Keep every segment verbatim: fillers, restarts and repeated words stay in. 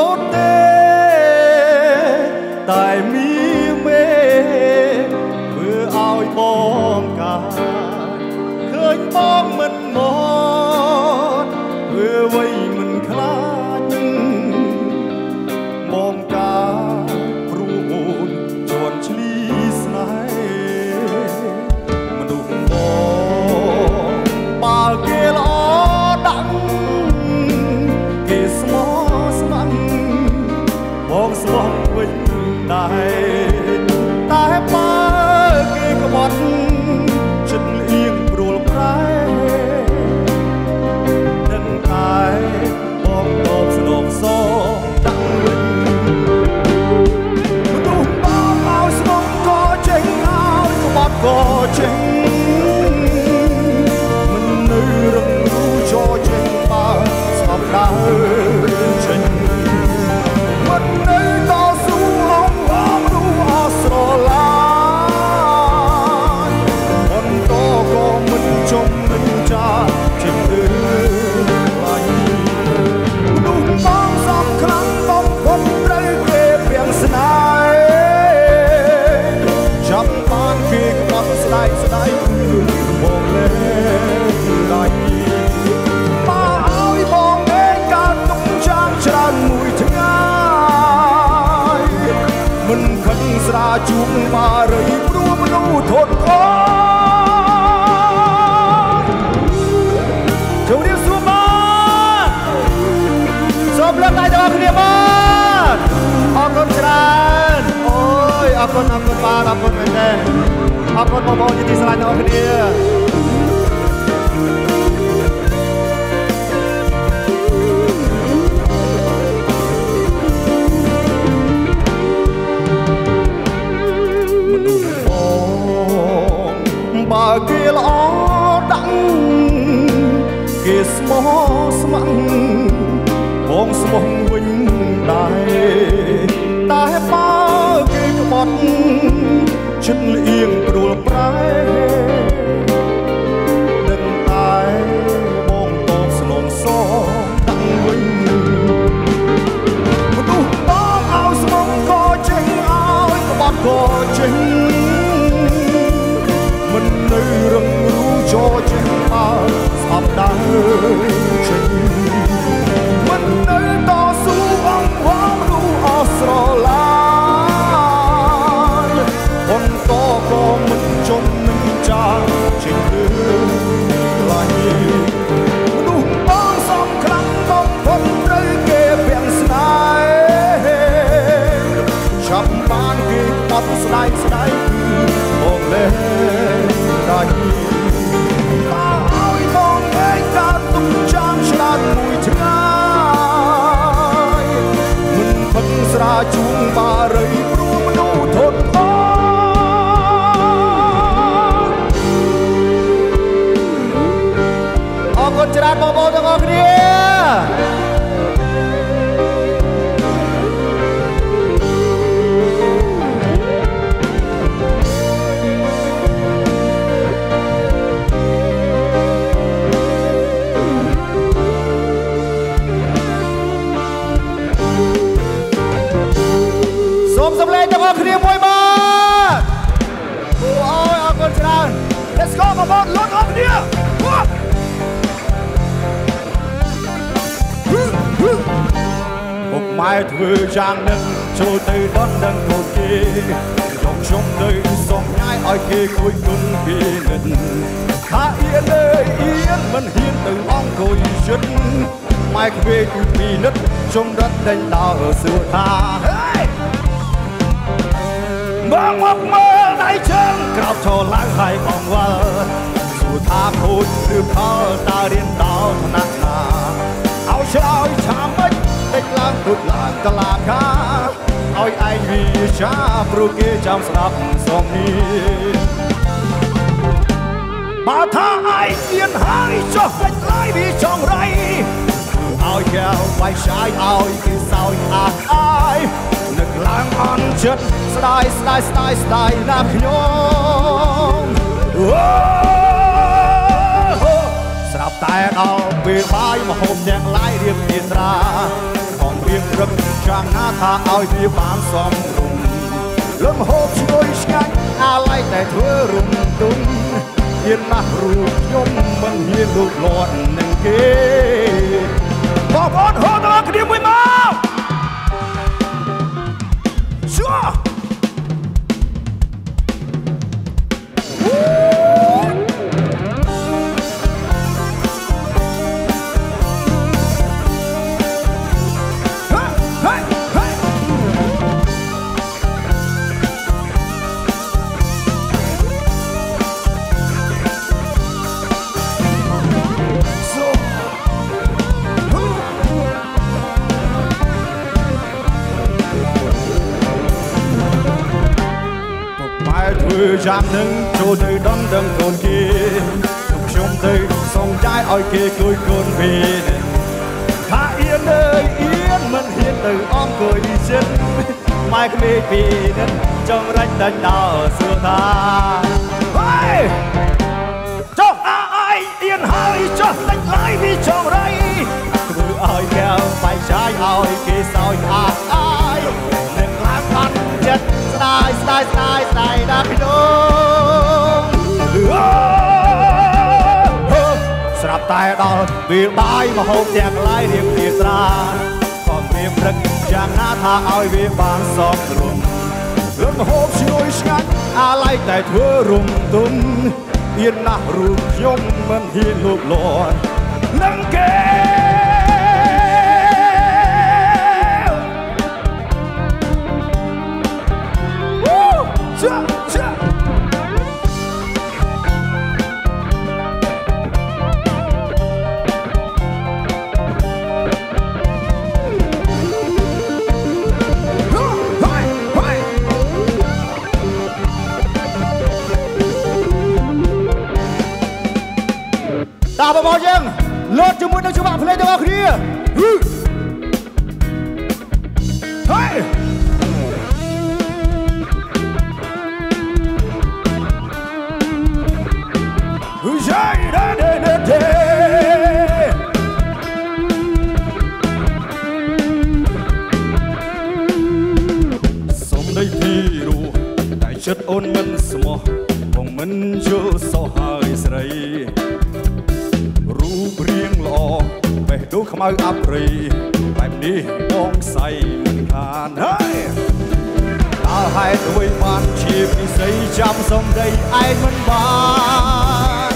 ទេតែមានមេធ្វើឲ្យបងកាឃើញបងមិនមកធ្វើអ្វីមិនខ្លាចបងកាព្រោះអូនជន់ឈ្លីស្នេហ៍មនុស្សបងបើគេល្អដាក់គេស្មោះស្ម័គ្របងស្មោះវិញដែរតែបើគេក្បត់ចិត្តលៀងព្រួលប្រែនឹងតែបងតបស្នងសដាក់វិញមនុស្សបងឲ្យស្មោះក៏ចេញឲ្យក្បត់ក៏ចេញមិននៅរឹងរូចោចេញបើស្បដើរចេញមិននៅតស៊ូអងបងរូអស្រឡាញ់បន្តក៏មិនចង់មិនចាចេញទៅបាញ់មនុស្សបងសំខ្លាំងបងបំត្រូវគេព្រៀងស្នេហ៍ចាប់បានគេក្បត់ស្ដាយស្ដាយគឺបងលែងដៃមកឲ្យបងឯងកើតទុកចាំច្រើនមួយថ្ងៃមិនខឹងស្រាជួងបារីព្រោះមនុស្សធត់អជម្រាបសួរបងសូមលើកដៃទាំងអស់គ្នាបងអរគុណច្រើនអូយអរគុណអរគុណបាទអរគុណមែនទេអរគុណបងប្អូនជាទីស្រឡាញ់ទាំងអស់គ្នាមនុស្សបងបើគេល្អដាក់គេស្មោះស្ម័គ្របងស្មោះវិញដែរតែបើគេក្បត់ចិត្តលៀងព្រួលប្រែដឹងតែបងតបស្នងសដាក់វិញមនុស្សបងឲ្យស្មោះក៏ចេញឲ្យក្បត់ក៏ចេញមិននៅរឹងរូចោចេញបើស្អប់ដើរចេញមិននៅតស៊ូអងវងរូអស្រឡាញ់បន្តក៏មិនចង់មិនចាចេញទៅឡាយមនុស្សបងសំខ្លាំងបងបំត្រូវគេព្រៀងស្នេហ៍ចាប់បានគេបត់ស្ដាយស្ដាយគឺបងលែងដៃមកឲ្យបងឯងកើតទុកចាំច្រើនមួយថ្ងៃមិនផឹកស្រាជួងបារីព្រោះមនុស្សធត់អអរគុណច្រើនបងប្អូនទាំងអស់គ្នាសម្លេងទាំងអស់គ្នាមួយបាទអូយអរគុណច្រើន Let's go បងប្អូនលុតអស់គ្នាពុកម៉ែធ្វើយ៉ាងនឹងចូលទៅដល់នឹងកូនគេខ្ញុំខ្ញុំទៅសុំញ៉ាយឲ្យគេគួយគុណគេនិតថាអៀនអើយអៀនមិនហ៊ានទៅអង្គុយជិតម៉ែក្វេកពីនិតខ្ញុំរត់ដេញដល់សួរថាបងមកមើលដៃជើងក្រោបឈរឡើងហើយបងវល់សួរថាខូចឬផលតើរៀនដល់ថ្នាក់ណាឲ្យឆ្លើយថាម៉េចតិចឡើងទុតឡើងតឡាកាឲ្យឯងវាចាព្រោះគេចាំស្ដាប់សំនៀងបើថាឯងមានហើយចុះពេចឡាយវាចង់រៃឲ្យកែវបាយឆាយឲ្យគេសោយអាស់អាយនឹកឡើងអន់ចិត្តស្ដាយស្ដាយស្ដាយស្ដាយណាស់ខ្ញុំអូស្រាប់តែដល់ពេលបាយមហូបទាំងឡាយរៀបមានត្រាខំរៀងរឹកចាំណាថាឲ្យវាបានសមរម្យលំហូបឈ្ងុយឆ្ងាញ់អាឡ័យតែធ្វើរំទុំហ៊ានណាស់រូបខ្ញុំមិនហ៊ានលូកលាន់នឹងគេបងប្អូនហូបដល់គ្នាមួយមកชัวចាំនឹងចូលទៅដល់ដឹងកូនគេខ្ញុំទៅសូមចាយឲ្យគេគួយកូនពេលថាអៀនអើយអៀនមិនហ៊ានទៅអង្គុយចិត្តម៉ែក្មេងពីនឹងចង់រាច់ដាច់ដល់សួរថាហេចុះអាអៃអៀនហើយចុះដាច់ឡាយពីចង់រៃធ្វើឲ្យកែវបាយចាយឲ្យគេសោយអាអៃនឹងឡើងអត់ចិត្តស្ដាយស្ដាយស្ដាយស្ដាយដល់ពីដូងស្រាប់តែដល់ពេលបាយមកហូបទាំងឡាយរៀបរៀបស្រាក៏រៀបព្រឹកយ៉ាងណាថាឲ្យវាបានសមរម្យលំហូបឈ្ងុយឆ្ងាញ់អាឡ័យតែធ្វើរំទុំហ៊ានណាស់រូបខ្ញុំមិនហ៊ានលូកលាន់នឹងគេតាបងប្អូនយើងលោតជាមួយនឹងច្បាប់ភ្លេងទាំងអស់គ្នាហើយហ៊ូយ៉ៃដេដេដេដេសំដីពីរោះតែចិត្តអូនមិនស្មោះបងមិនយល់សោះហើយស្រីរូបរាងល្អបេះដូងខ្មៅអាប់រីបែបនេះបងស្អីមិនខានហើយតើហេតុអ្វីបានជាពិសីចាំសំដីឯងមិនបាន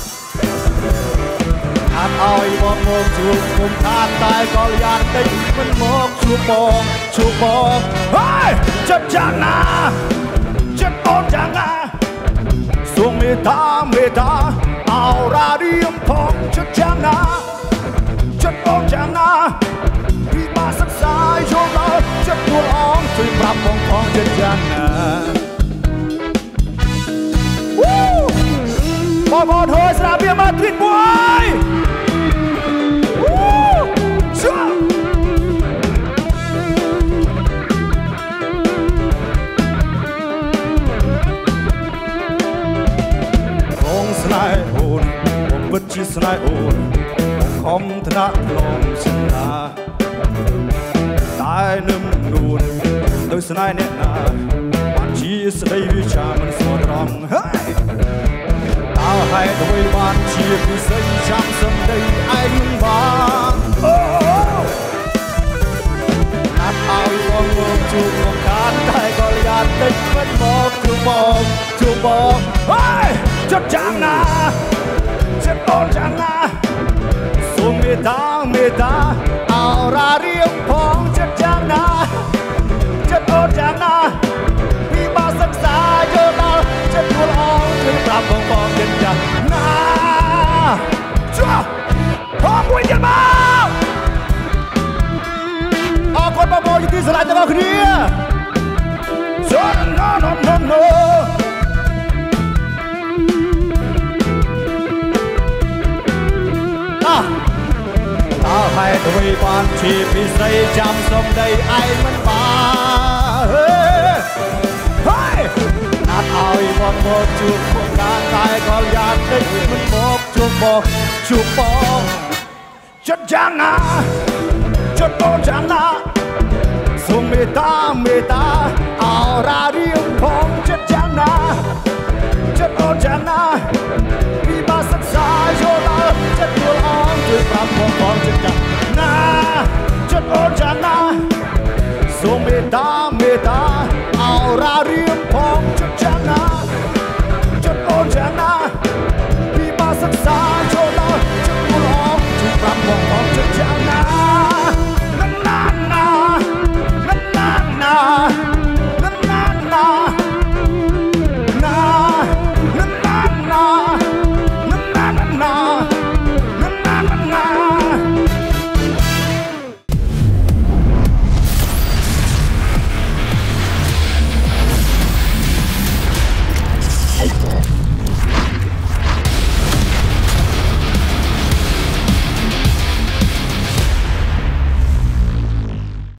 អត់ឲ្យបងមកជួបគុំខានតែក៏យ៉ាងតិចមិនមកជួបបងជួបបងហើយចិត្តយ៉ាងណាចិត្តអូនយ៉ាងណាសូមមេត្តាមេត្តាអោរារៀមផងចិត្តយ៉ាងណាចិត្តបងយ៉ាងណាពីបាសិក្សាយល់ដល់ចិត្តពួលអងជួយប្រាប់បងផងចិត្តយ៉ាងណាវូបងប្អូនហើយស្រាបៀមកទីមួយវូជួស្នេហ៍អូនបងពិតជាស្នេហ៍អូនបងខំថ្នាក់ឡងស្នាតែនឹមនួនទៅស្នេហ៍អ្នកណាបានជាស្ដីវាចាមិនស្មោះត្រង់ហើយតើហេតុអ្វីបានជាពិសេសចាំសំដីឯងមិនបានអូណាត់ឲ្យបងមកជួបមកខានតែក៏យ៉ាងតិចមិនមកជួបបងជួបបងហើយចិត្តយ៉ាងណាចិត្តអូនយ៉ាងណាសូមមេត្តាមេត្តាអោរារៀងផងចិត្តយ៉ាងណាចិត្តអូនយ៉ាងណាពីមកសិក្សាយល់ដល់ចិត្តគួរអងជួយប្រាប់បងបងចិត្តយ៉ាងណាជួផងមួយទៀតមកអរគុណបងប្អូនទីស្រឡាញ់ទាំងអស់គ្នាសូម no no no noតើហេតុអ្វីបានជាពិសេសចាំសំដីឯងមិនបានហើយណាត់ឲ្យបងមកជួបផងការតែក៏យ៉ាងតិចមិនមកជួបបងជួបបងចិត្តយ៉ាងណាចចិត្តអូនយ៉ាងណាសូមមេត្តាមេត្តាអរ៉ារៀងផងចិត្តយ៉ាងណាចិត្តអូនយ៉ាងណាពីបាសិក្សាយល់ដល់ចិត្តយល់អងជួយប្រាប់ផងផងចិត្តយ៉ាងណាចិត្តអូនយ៉ាងណាសូមមេត្តាមេត្តាអរ៉ារៀង